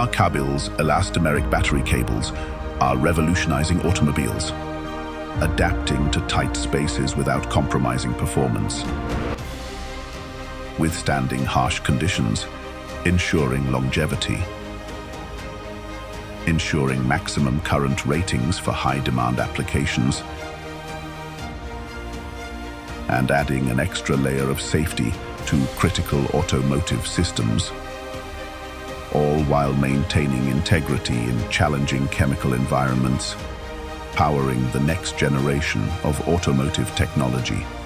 Kabel's elastomeric battery cables are revolutionizing automobiles, adapting to tight spaces without compromising performance, withstanding harsh conditions, ensuring longevity, ensuring maximum current ratings for high-demand applications, and adding an extra layer of safety to critical automotive systems, all while maintaining integrity in challenging chemical environments, powering the next generation of automotive technology.